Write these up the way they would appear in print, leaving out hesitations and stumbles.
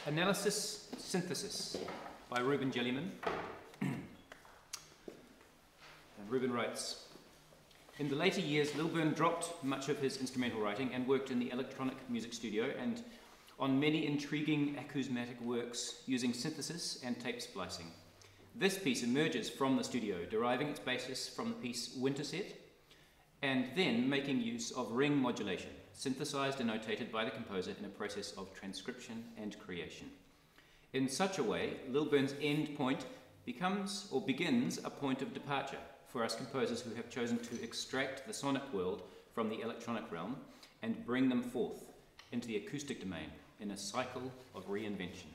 Analysis Synthesis by REUBEN JELLEYMAN. REUBEN writes, in the later years, REUBEN dropped much of his instrumental writing and worked in the electronic music studio and on many intriguing acousmatic works using synthesis and tape splicing. This piece emerges from the studio, deriving its basis from the piece Winterset, and then making use of ring modulation, synthesized and notated by the composer in a process of transcription and creation. In such a way, REUBEN's end point becomes or begins a point of departure for us composers who have chosen to extract the sonic world from the electronic realm and bring them forth into the acoustic domain in a cycle of reinvention.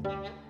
Thank you.